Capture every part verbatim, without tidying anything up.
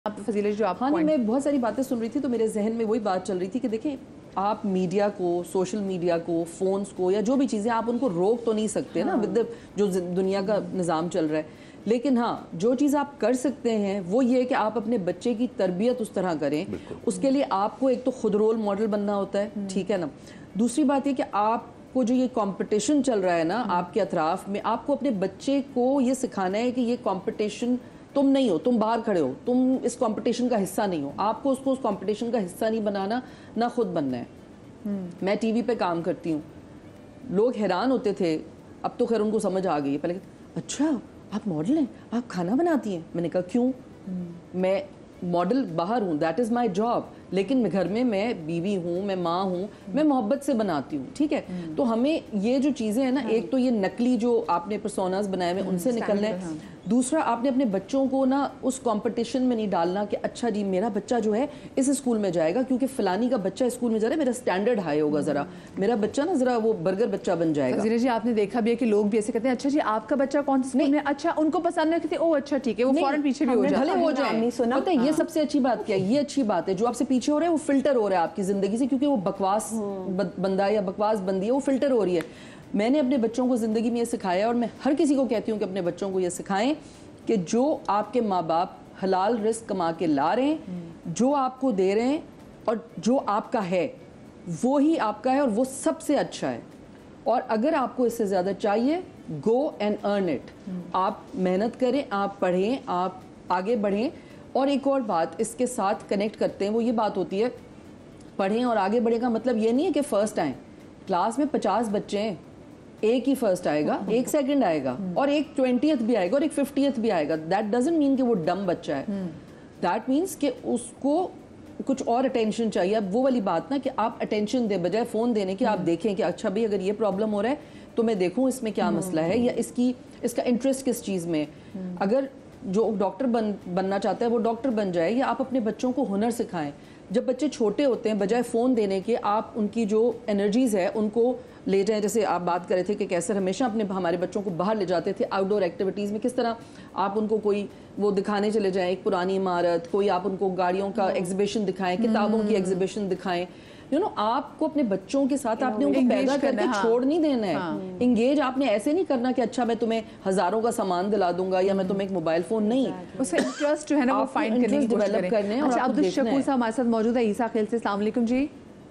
आप फजीलत जो आप हाँ नहीं, मैं बहुत सारी बातें सुन रही थी तो मेरे जहन में वही बात चल रही थी कि देखिए आप मीडिया को, सोशल मीडिया को, फ़ोन्स को या जो भी चीज़ें आप उनको रोक तो नहीं सकते हाँ। ना विद जो दुनिया का निज़ाम चल रहा है, लेकिन हाँ जो चीज़ आप कर सकते हैं वो ये है कि आप अपने बच्चे की तरबियत उस तरह करें। उसके लिए आपको एक तो खुद रोल मॉडल बनना होता है, ठीक है ना। दूसरी बात ये कि आपको जो ये कंपटीशन चल रहा है ना आपके अतराफ में, आपको अपने बच्चे को ये सिखाना है कि ये कंपटीशन तुम नहीं हो, तुम बाहर खड़े हो, तुम इस कंपटीशन का हिस्सा नहीं हो। आपको उसको उस कंपटीशन का हिस्सा नहीं बनाना, ना खुद बनना है। hmm. मैं टीवी पे काम करती हूँ, लोग हैरान होते थे, अब तो खैर उनको समझ आ गई है। पहले अच्छा आप मॉडल हैं, आप खाना बनाती हैं। मैंने कहा क्यों? hmm. मैं मॉडल बाहर हूँ, दैट इज़ माई जॉब, लेकिन घर में मैं बीवी हूँ, मैं माँ हूँ, मैं मोहब्बत से बनाती हूँ, ठीक है। hmm. तो हमें ये जो चीज़ें हैं ना, hmm. एक तो ये नकली जो आपने पर्सोनास बनाए हुए hmm. उनसे निकलना है। दूसरा आपने अपने बच्चों को ना उस कंपटीशन में नहीं डालना कि अच्छा जी मेरा बच्चा जो है इस स्कूल में जाएगा क्योंकि फलानी का बच्चा स्कूल में जा रहा है, मेरा स्टैंडर्ड हाई होगा, ज़रा मेरा बच्चा ना ज़रा वो बर्गर बच्चा बन जाएगा। जी आपने देखा भी है कि लोग भी ऐसे कहते हैं अच्छा जी आपका बच्चा कौन सा स्कूल में, अच्छा उनको पसंद है कहते ओ अच्छा ठीक है, वो फौरन पीछे भी हो जाए, भले हो जाए। पता है ये सबसे अच्छी बात क्या है, ये अच्छी बात है जो आपसे पीछे हो रहा है वो फिल्टर हो रहा है आपकी ज़िंदगी से, क्योंकि वो बकवास बंदा या बकवास बंदी है, वो फिल्टर हो रही है। मैंने अपने बच्चों को ज़िंदगी में ये सिखाया और मैं हर किसी को कहती हूँ कि अपने बच्चों को ये सिखाएं कि जो आपके माँ बाप हलाल रिस्क कमा के ला रहे हैं, जो आपको दे रहे हैं और जो आपका है वो ही आपका है और वो सबसे अच्छा है। और अगर आपको इससे ज़्यादा चाहिए, गो एंड अर्न इट। आप मेहनत करें, आप पढ़ें, आप आगे बढ़ें। और एक और बात इसके साथ कनेक्ट करते हैं, वो ये बात होती है पढ़ें और आगे बढ़े का मतलब ये नहीं है कि फ़र्स्ट आएँ। क्लास में पचास बच्चे हैं, एक ही फर्स्ट आएगा, एक सेकंड आएगा और एक ट्वेंटियथ भी आएगा और एक फिफ्टियथ भी आएगा। दैट डजंट मीन कि वो डम बच्चा है, दैट मीन्स कि उसको कुछ और अटेंशन चाहिए। अब वो वाली बात ना कि आप अटेंशन दे बजाय फ़ोन देने की, आप देखें कि अच्छा भाई अगर ये प्रॉब्लम हो रहा है तो मैं देखूँ इसमें क्या मसला है या इसकी इसका इंटरेस्ट किस चीज़ में। अगर जो डॉक्टर बन बनना चाहता है वो डॉक्टर बन जाए, या आप अपने बच्चों को हुनर सिखाएं। जब बच्चे छोटे होते हैं बजाय फ़ोन देने के आप उनकी जो एनर्जीज़ है उनको ले जाएं। जैसे आप बात कर रहे थे कि कैसे हमेशा अपने हमारे बच्चों को बाहर ले जाते थे आउटडोर एक्टिविटीज़ में, किस तरह आप उनको कोई वो दिखाने चले जाएं, एक पुरानी इमारत, कोई आप उनको गाड़ियों का एग्जीबिशन दिखाएं, किताबों की एग्जीबिशन दिखाएं। यू नो आपको अपने बच्चों के साथ आपने उनको पैदा करके हाँ। छोड़ नहीं देना है। हाँ। इंगेज आपने ऐसे नहीं करना कि अच्छा मैं तुम्हें हज़ारों का सामान दिला दूंगा या मैं तुम्हें एक मोबाइल फ़ोन, नहीं, उसका इंटरेस्ट जो है ना वो फाइंड करने की डेवलप करने। अच्छा अब्दुल शकूर साहब हमारे साथ मौजूद है ईसा खेल से। अस्सलाम वालेकुम जी।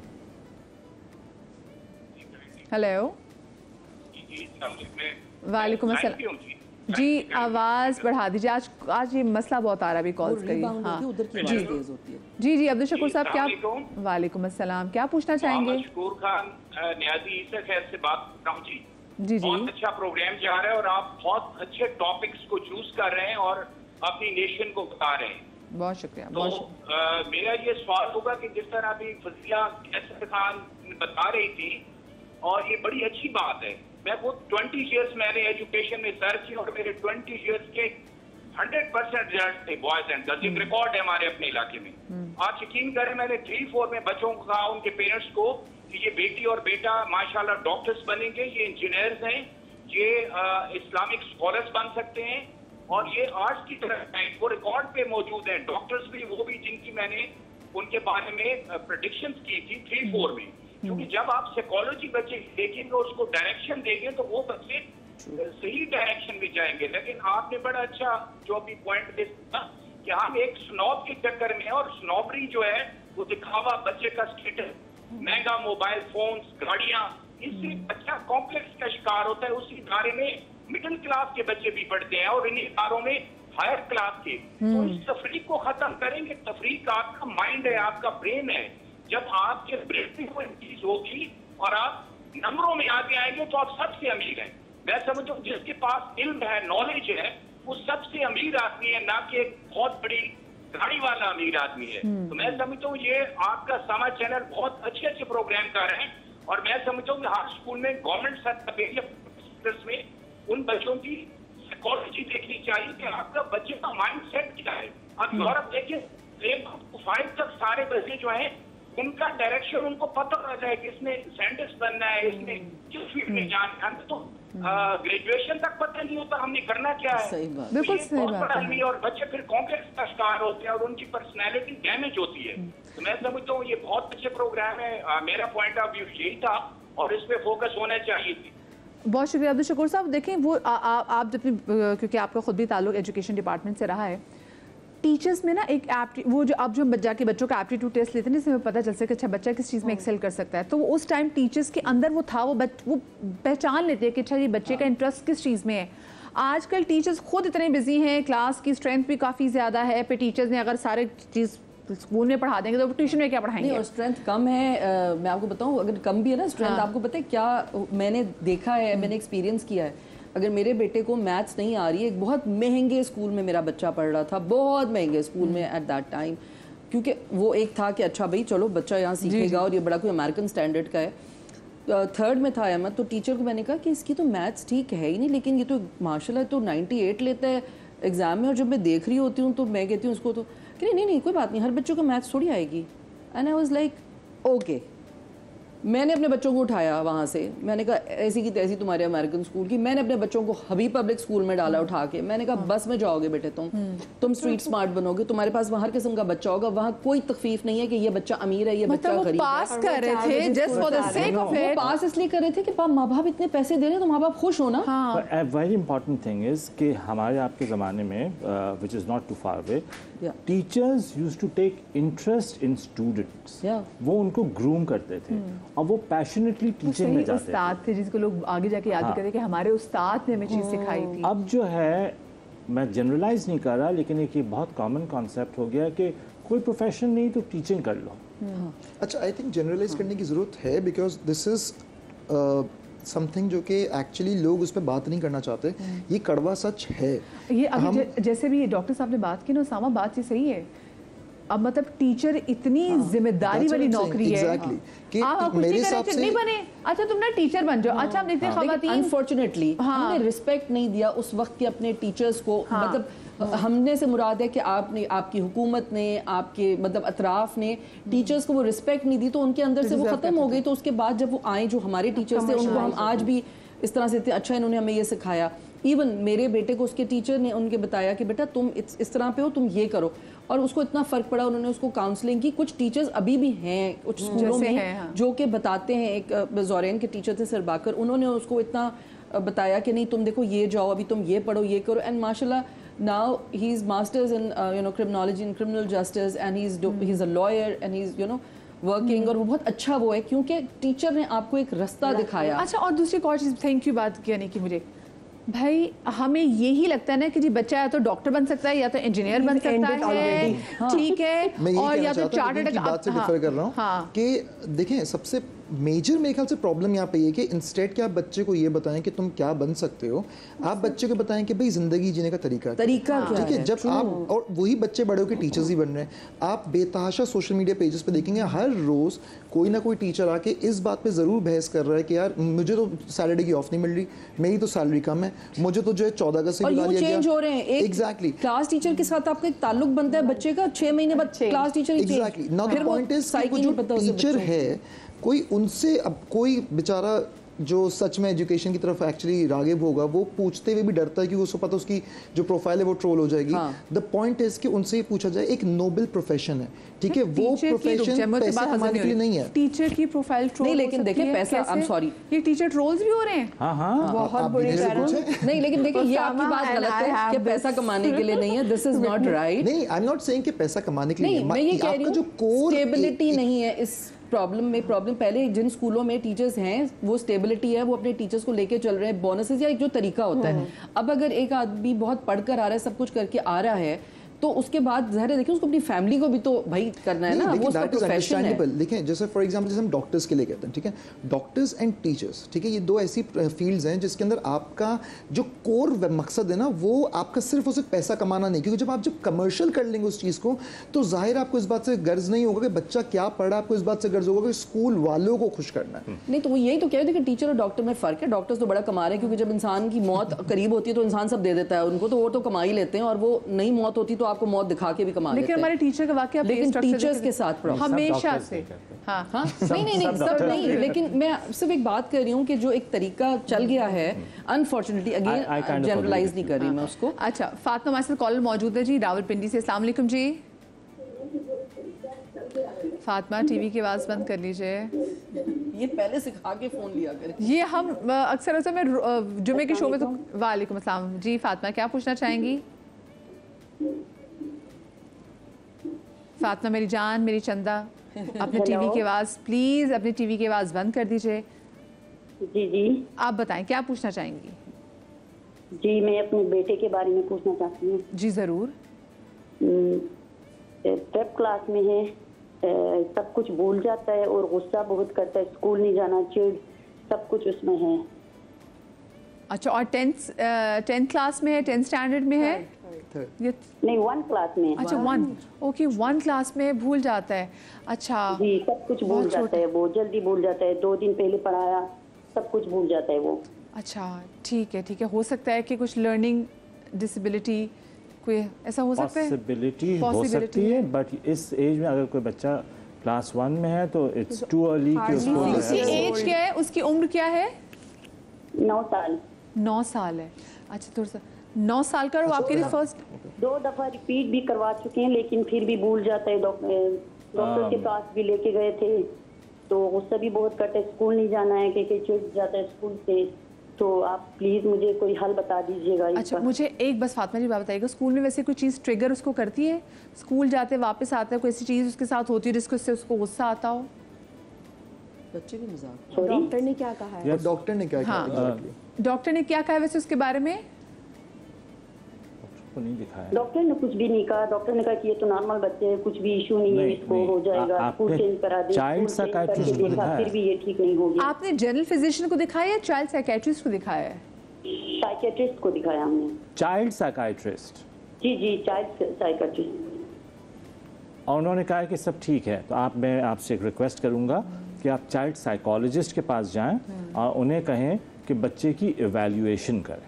हेलो वालेकुम अस्सलाम जी, आवाज़ बढ़ा दीजिए। आज आज ये मसला बहुत आ रहा है अभी कॉल्स करिए। हाँ जी जी जी अब्दुल शकूर साहब क्या, वालेकुम अस्सलाम, क्या पूछना चाहेंगे? शकूर खान नियाज़ी ईसा खैर से बात कर रहा हूँ जी। जी जी बहुत अच्छा प्रोग्राम जा रहा है और आप बहुत अच्छे टॉपिक्स को चूज कर रहे हैं और अपनी नेशन को बता रहे हैं, बहुत शुक्रिया। तो आ, मेरा ये सवाल होगा कि जिस तरह अभी फजिया कैसर खान बता रही थी और ये बड़ी अच्छी बात है। मैं वो ट्वेंटी ईयर्स मैंने एजुकेशन में सर्च किया और मेरे ट्वेंटी ईयर्स के हंड्रेड परसेंट रिजल्ट थे बॉयज एंड गर्ल्स, एक रिकॉर्ड है हमारे अपने इलाके में। आप यकीन करें मैंने थ्री फोर में बच्चों को कहा, उनके पेरेंट्स को, कि ये बेटी और बेटा माशाल्लाह डॉक्टर्स बनेंगे, ये इंजीनियर्स हैं, ये इस्लामिक स्कॉलर्स बन सकते हैं और ये आर्ट्स की तरफ हैं। वो रिकॉर्ड पे मौजूद है, डॉक्टर्स भी वो भी जिनकी मैंने उनके बारे में प्रेडिक्शन की थी थ्री फोर में। क्योंकि जब आप साइकोलॉजी बच्चे देखेंगे और उसको डायरेक्शन देंगे तो वो बच्चे सही डायरेक्शन में जाएंगे। लेकिन आपने बड़ा अच्छा जो अभी पॉइंट देखा कि हम एक स्नॉब के चक्कर में, और स्नॉबरी जो है वो दिखावा, बच्चे का स्टेटस, महंगा मोबाइल फोन्स, गाड़ियां, इससे बच्चा कॉम्प्लेक्स का शिकार होता है। उसी इदारे में मिडिल क्लास के बच्चे भी पढ़ते हैं और इन्हीं इदारों में हायर क्लास के। तो इस तफरीक को खत्म करेंगे। तफरीक आपका माइंड है, आपका ब्रेन है। जब आपके ब्रेन को इंक्रीज होगी और आप नंबरों में आगे आएंगे तो आप सबसे अमीर हैं। मैं समझता हूँ जिसके पास इल्म है, नॉलेज है, वो सबसे अमीर आदमी है, ना कि एक बहुत बड़ी गाड़ी वाला अमीर आदमी है। तो मैं समझता हूँ ये आपका समा चैनल बहुत अच्छे अच्छे प्रोग्राम कर रहे हैं और मैं समझता हूँ कि हर स्कूल में गवर्नमेंट सर्टिफिकेट में उन बच्चों की साइकोलॉजी देखनी चाहिए कि आपका बच्चे का माइंड सेट क्या है। आप यूरोप देखिए, फाइव तक सारे बच्चे जो है उनका डायरेक्शन उनको पता रहता है कि इसने साइंटिस्ट बनना है, इसने किस फील्ड में जाना है। तो ग्रेजुएशन तक पता नहीं होता हमने करना क्या है। सही बात, बिल्कुल तो ये सही बहुत बात बड़ा है। अलमी, और बच्चे फिर कॉम्प्लेक्स का शिकार होते हैं और उनकी पर्सनैलिटी डैमेज होती है। तो मैं समझता हूँ ये बहुत अच्छे प्रोग्राम है। आ, मेरा पॉइंट ऑफ व्यू यही था और इस पे फोकस होना चाहिए थी। बहुत शुक्रिया अब्दुल शकूर साहब। देखें वो आ, आ, आप जब भी, क्योंकि आपका खुद भी ताल्लुक एजुकेशन डिपार्टमेंट से रहा है, टीचर्स में ना एक एप्टी वो जो अब जो हम जाके बच्चों का एप्टीट्यूड टेस्ट लेते हैं इसमें पता चल सके कि अच्छा बच्चा किस चीज़ में एक्सेल कर सकता है, तो वो उस टाइम टीचर्स के अंदर वो था, वो बच, वो पहचान लेते हैं कि अच्छा ये बच्चे का इंटरेस्ट किस चीज़ में है। आजकल टीचर्स खुद इतने बिजी हैं, क्लास की स्ट्रेंथ भी काफ़ी ज़्यादा है, फिर टीचर्स ने अगर सारे चीज़ स्कूल में पढ़ा देंगे तो ट्यूशन में क्या पढ़ाएंगे? नहीं, और स्ट्रेंथ कम है। आ, मैं आपको बताऊं, अगर कम भी है ना स्ट्रेंथ, हाँ। आपको पता है क्या मैंने देखा है, मैंने एक्सपीरियंस किया है। अगर मेरे बेटे को मैथ्स नहीं आ रही है, एक बहुत महंगे स्कूल में मेरा बच्चा पढ़ रहा था, बहुत महंगे स्कूल में एट दैट टाइम, क्योंकि वो एक था कि अच्छा भाई चलो बच्चा यहाँ सीखेगा और ये बड़ा कोई अमेरिकन स्टैंडर्ड का है। थर्ड में था अहमद, तो टीचर को मैंने कहा कि इसकी तो मैथ्स ठीक है ही नहीं, लेकिन ये तो माशाल्लाह तो अट्ठानवे लेता है एग्जाम में, और जब मैं देख रही होती हूँ तो मैं कहती हूँ उसको तो कि नहीं नहीं नहीं कोई बात नहीं, हर बच्चों को मैथ्स थोड़ी आएगी। And I was like okay. मैंने अपने बच्चों को उठाया वहाँ से, मैंने कहा ऐसी की तैसी तुम्हारे अमेरिकन स्कूल की, मैंने अपने बच्चों को हबीब पब्लिक स्कूल में डाला उठा के, मैंने कहा बस में जाओगे बेटे तुम तुम स्ट्रीट स्मार्ट बनोगे, तुम्हारे पास वहाँ हर किस्म का बच्चा होगा, वहाँ कोई तकलीफ नहीं है कि ये बच्चा अमीर है ये बच्चा मतलब गरीब है। पास कर रहे थे just for the sake of वो इट। पास इसलिए कर रहे थे कि माँ बाप इतने पैसे दे रहे हैं तो माँ बाप खुश हो ना। हाँ, A very important thing is कि हमारे आपके ज़माने में uh, which is not too far away, Yeah. teachers used to take interest in students. Yeah. वो उनको ग्रूम करते थे और वो पैशनेटली वो टीचिंग में सही जाते थे। उस्ताद थे जिसको लोग आगे जाके याद भी करते कि हमारे उस्ताद ने हमें चीज़ सिखाई थी। अब जो है, मैं जनरलाइज नहीं कर रहा, लेकिन एक ये बहुत कॉमन कॉन्सेप्ट हो गया कि कोई प्रोफेशन नहीं तो टीचिंग कर लो। अच्छा, आई थिंक जनरलाइज करने की ज़रूरत है, बिकॉज दिस इज़ समथिंग जो कि एक्चुअली लोग उस पर बात नहीं करना चाहते। ये कड़वा सच है। ये अभी हम- ज- जैसे भी डॉक्टर साहब ने बात की ना उसामा, बात ये सही है। अब मतलब टीचर इतनी जिम्मेदारी That's वाली what I'm saying, नौकरी है। exactly, कि आप आप कुछ मेरे नहीं हिसाब करें, से- नहीं बने, अच्छा तुम ना टीचर बन जाओ। अच्छा हम देखते हैं खवातीन अनफॉर्चुनेटली हाँ। हमने रिस्पेक्ट नहीं दिया उस वक्त के अपने टीचर्स को। हाँ। मतलब हमने से मुराद है कि आपने आपकी हुकूमत ने आपके मतलब अतराफ ने टीचर्स को वो रिस्पेक्ट नहीं दी, तो उनके अंदर से वो खत्म हो गई। तो उसके बाद जब वो आए जो हमारे टीचर्स थे, उनको हम आज भी इस तरह से थे, अच्छा इन्होंने हमें ये सिखाया। इवन मेरे बेटे को उसके टीचर ने उनके बताया कि बेटा तुम इस, इस तरह पे हो, तुम ये करो, और उसको इतना फ़र्क पड़ा, उन्होंने उसको काउंसलिंग की। कुछ टीचर्स अभी भी हैं कुछ स्कूलों जैसे में हैं, हाँ। जो कि बताते हैं, एक ज़ोरेन के टीचर थे सरबाकर, उन्होंने उसको इतना बताया कि नहीं तुम देखो ये जाओ, अभी तुम ये पढ़ो, ये करो। एंड माशाल्लाह now he is masters in you know criminology in criminal justice, and he is he is a lawyer, and he is you know working. और वो बहुत अच्छा वो है क्योंकि टीचर ने आपको एक रास्ता दिखाया। अच्छा, और दूसरी एक और चीज़, थैंक यू बात कहने की मुझे। भाई हमें यही लगता है ना कि जी बच्चा या तो डॉक्टर बन सकता है या तो इंजीनियर बन सकता है, ठीक है, मैं यही और कहना या तो चाहता हूँ, चार्टर्ड लेकिन की बात से डिफर कर रहा हूँ हाँ। कि देखें, सबसे मेजर मेरे ख्याल से प्रॉब्लम यहाँ पे ये कि इंस्टेड कि आप बच्चे को ये बताएं कि तुम क्या बन सकते हो, आप बच्चे को बताएं कि भाई जिंदगी जीने का तरीका क्या है। तरीका क्या ठीक है, है? जब आप, और वही बच्चे बड़े होकर टीचर्स ही बन रहे हैं। आप बेतहाशा सोशल मीडिया पेजेस पे देखेंगे हर रोज कोई ना कोई टीचर आके इस बात पे ज़रूर बहस कर रहा है कि यार मुझे तो सैटरडे की ऑफ नहीं मिल रही, मेरी तो सैलरी कम है, मुझे तो जो है चौदह अगस्त से और बुला यूं लिया चेंज गया। हो रहे हैं। एक एग्जैक्टली क्लास टीचर के साथ आपका एक ताल्लुक बनता है बच्चे का, छह महीने बाद क्लास टीचर ही एग्जैक्टली change। नाउ द फिर वो पॉइंट इज साइकिल जो नहीं पता उसे टीचर बच्चों को। है, कोई उनसे, अब कोई बेचारा जो सच में एजुकेशन की तरफ एक्चुअली रागिब होगा, वो पूछते हुए भी डरता है क्योंकि उसको पता उसकी जो प्रोफाइल है वो ट्रोल हो जाएगी। द पॉइंट इज कि उनसे ही पूछा जाए, एक नोबल प्रोफेशन है, ठीक है, वो प्रोफेशन पैसे कमाने के लिए नहीं है। टीचर की प्रोफाइल ट्रोल नहीं, लेकिन देखिए पैसा, आई एम सॉरी, ये टीचर ट्रोल्स भी हो रहे हैं। हाँ हाँ, बहुत बुरी तरह। नहीं लेकिन देखिए ये आपकी बात गलत है कि पैसा कमाने के लिए नहीं है, दिस इज नॉट राइट। नहीं, आई एम नॉट सेइंग कि पैसा कमाने के लिए नहीं, मैं ये कह रही आपका जो हूँ कोर स्टेबिलिटी नहीं है इस प्रॉब्लम में। प्रॉब्लम पहले जिन स्कूलों में टीचर्स हैं वो स्टेबिलिटी है, वो अपने टीचर्स को लेके चल रहे हैं, बोनसेस या एक जो तरीका होता है। अब अगर एक आदमी बहुत पढ़कर आ रहा है, सब कुछ करके आ रहा है, तो उसके बाद ज़ाहिर है देखिए उसको अपनी फैमिली को भी तो भाई करना है ना, वो उसका प्रोफेशन है। देखिए जैसे फॉर एग्जांपल जैसे हम डॉक्टर्स के लिए कहते हैं, ठीक है, डॉक्टर्स एंड टीचर्स, ठीक है, ये दो ऐसी फील्ड्स हैं जिसके अंदर आपका जो कोर मकसद है ना, वो आपका सिर्फ और सिर्फ पैसा कमाना नहीं, क्योंकि जब आप जब कमर्शियल कर लेंगे उस चीज़ को, तो जाहिर आपको इस बात से गर्ज नहीं होगा कि बच्चा क्या पढ़ा, आपको इस बात से गर्ज होगा कि स्कूल वालों को खुश करना है। नहीं तो वो यही तो कह रहे थे कि टीचर और डॉक्टर में फ़र्क है। डॉक्टर्स तो बड़ा कमा रहे हैं क्योंकि जब इंसान की मौत करीब होती है तो इंसान सब दे देता है उनको, तो वो तो कमा ही लेते हैं, और वो नई मौत होती तो आपको मौत दिखा के भी कमा लेते लेकिन हैं। हमारे टीचर का वाकया लेकिन टीचर्स के साथ प्रॉब्लम हमेशा doctors से नहीं करते। हाँ हाँ नहीं नहीं नहीं सब नहीं, लेकिन मैं सिर्फ एक बात कर रही हूँ कि जो एक तरीका चल गया है unfortunately I- I kind again of generalize agree नहीं कर रही मैं उसको। अच्छा, फातिमा हमारे साथ कॉलर मौजूद है जी रावलपिंडी से। अस्सलाम वालेकुम जी। फातिमा टीवी की आवाज़ बंद कर लीजिए। ये पहले सिखा के फोन लिया करें। ये हम अ, अक्सर अक्सर मैं अ, जुमे के शो में तो वालेकुम अस्सलाम जी। फातिमा क्या पूछना चाहेंगी? फातिमा मेरी जान, मेरी चंदा, अपने टीवी की आवाज़ प्लीज़ अपनी टीवी की आवाज़ बंद कर दीजिए। जी जी आप बताएं क्या पूछना चाहेंगी? जी मैं अपने बेटे के बारे में पूछना चाहती हूँ। जी ज़रूर। ट्वेल्थ क्लास में है, अ, सब कुछ भूल जाता है और गुस्सा बहुत करता है, स्कूल नहीं जाना, चिड़ सब कुछ उसमें है। अच्छा, और टेंथ टेंथ क्लास में है, टेंथ स्टैंडर्ड में है ये? नहीं वन क्लास में। अच्छा वन, ओके वन क्लास में है, भूल जाता है। अच्छा जी सब कुछ भूल बहुत जाता छोटा। है, वो जल्दी भूल जाता है, दो दिन पहले पढ़ाया सब कुछ भूल जाता है वो। अच्छा ठीक है ठीक है, हो सकता है कि कुछ लर्निंग डिसेबिलिटी कोई ऐसा हो सकता है। पॉसिबिलिटी हो Possibility सकती है, बट इस एज में अगर कोई बच्चा क्लास वन में है तो इट्स टू अर्ली कि उसको जो उसकी है एज क्या है, उसकी उम्र क्या है? नौ साल। नौ साल है। अच्छा थोड़ा सा नौ साल का, और वो आपके लिए फर्स्ट दो दफा रिपीट भी करवा चुके हैं लेकिन फिर भी भूल जाता है। डॉक्टर डॉक्टर के पास भी लेके गए थे तो गुस्सा भी बहुत करता है, स्कूल नहीं जाना है कि चिढ़ जाता है स्कूल से। तो आप प्लीज मुझे कोई हल बता दीजिएगा अच्छा इसका। मुझे एक बस फातिमा जी बात बताइएगा, स्कूल में वैसे कोई चीज़ ट्रिगर उसको करती है? स्कूल जाते वापस आता है, कोई ऐसी चीज़ उसके साथ होती है जिसको उससे उसको गुस्सा आता हो? बच्चे भी मजाक। Sorry? डॉक्टर ने क्या कहा है? और डॉक्टर ने क्या हाँ। किया exactly? डॉक्टर ने क्या कहा है वैसे उसके बारे में? को नहीं दिखाया। डॉक्टर ने कुछ भी नहीं कहा। डॉक्टर ने कहा कि ये तो नॉर्मल बच्चे हैं, कुछ भी इशू नहीं है, नहीं, इसको नहीं, हो जाएगा, आ- स्कूल आपने चेंज करा दे, child स्कूल चेंज करके psychiatrist को देखा, दिखाया? फिर भी ये ठीक नहीं हो गया। आपने जनरल फिजिशियन को दिखाया या चाइल्ड साइकेट्रिस्ट को दिखाया है? साइकेट्रिस्ट को दिखाया हमने। चाइल्ड साइकाइट्रिस्ट, जी जी चाइल्ड साइकेट्रिस्ट। और उन्होंने कहा कि सब ठीक है। तो आप मैं आपसे एक रिक्वेस्ट करूंगा कि आप चाइल्ड साइकोलॉजिस्ट के पास जाएं और उन्हें कहें कि बच्चे की इवैल्यूएशन करें,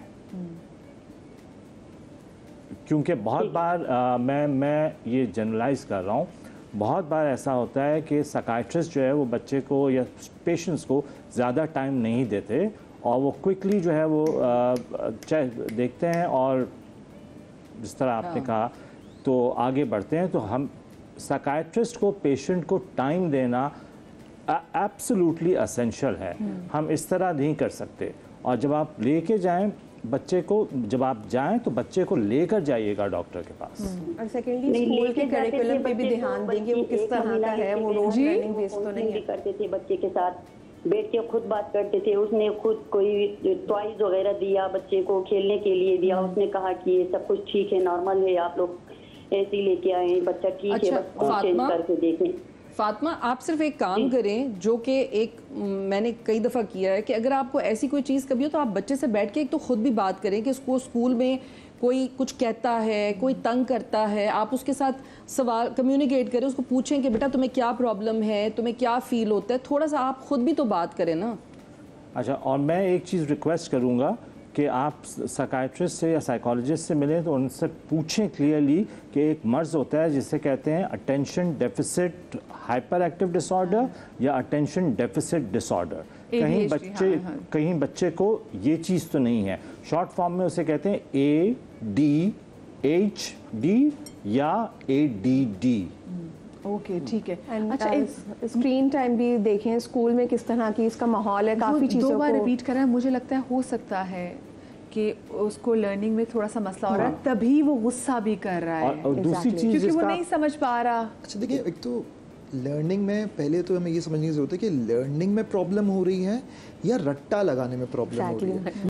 क्योंकि बहुत बार आ, मैं मैं ये जनरलाइज कर रहा हूँ, बहुत बार ऐसा होता है कि साइकाइट्रिस्ट जो है वो बच्चे को या पेशेंट्स को ज़्यादा टाइम नहीं देते और वो क्विकली जो है वो आ, चे- देखते हैं और जिस तरह आपने कहा तो आगे बढ़ते हैं। तो हम साइकाइट्रिस्ट को पेशेंट को टाइम देना एब्सोल्युटली एसेंशियल है। हम इस तरह नहीं कर सकते। और जब आप लेके जाएं बच्चे को, जब आप जाएं तो बच्चे को लेकर जाइएगा डॉक्टर के पास। और सेकेंडली नहीं, स्कूल लेके के जाते थे करिकुलम पे भी बच्चे ध्यान को, देंगे वो बच्चे किस एक तरह महीना का है, वो लेके रोज जी। लर्निंग बेस्ड तो काउंसलिंग नहीं भी है। करते थे बच्चे के साथ, बैठ के खुद बात करते थे। उसने खुद कोई टॉयज वगैरह दिया बच्चे को खेलने के लिए दिया, उसने कहा कि ये सब कुछ ठीक है, नॉर्मल है, आप लोग ऐसे ही लेके आए, बच्चा ठीक अच्छा, है, बस स्कूल चेंज फातिमा? करके देखें। फातिमा आप सिर्फ एक काम करें जो कि एक म, मैंने कई दफ़ा किया है कि अगर आपको ऐसी कोई चीज़ कभी हो तो आप बच्चे से बैठ के एक तो खुद भी बात करें कि उसको स्कूल में कोई कुछ कहता है, कोई तंग करता है, आप उसके साथ सवाल कम्युनिकेट करें, उसको पूछें कि बेटा तुम्हें क्या प्रॉब्लम है, तुम्हें क्या फील होता है, थोड़ा सा आप खुद भी तो बात करें ना। अच्छा, और मैं एक चीज़ रिक्वेस्ट करूंगा कि आप साइकाइट्रिस्ट से या साइकोलॉजिस्ट से मिलें तो उनसे पूछें क्लियरली कि एक मर्ज़ होता है जिसे कहते हैं attention deficit hyperactive disorder या अटेंशन डेफिसिट डिसऑर्डर। कहीं A D H D, बच्चे हाँ, हाँ। कहीं बच्चे को ये चीज़ तो नहीं है। शॉर्ट फॉर्म में उसे कहते हैं ए डी एच डी या ए डी डी। ओके ठीक है। एंड अच्छा एक स्क्रीन टाइम भी देखें स्कूल में किस तरह की इसका माहौल है, काफी वो चीजों दो बार को रिपीट करा है, मुझे लगता है हो सकता है कि उसको लर्निंग में थोड़ा सा मसला हो रहा है, तभी वो गुस्सा भी कर रहा और, है और दूसरी Exactly. चीज़ क्योंकि वो जिसका नहीं समझ पा रहा। अच्छा देखिए, एक तो लर्निंग में पहले तो हमें ये समझने की जरूरत है कि लर्निंग में प्रॉब्लम हो रही है या रट्टा लगाने में प्रॉब्लम हो रही है। Exactly.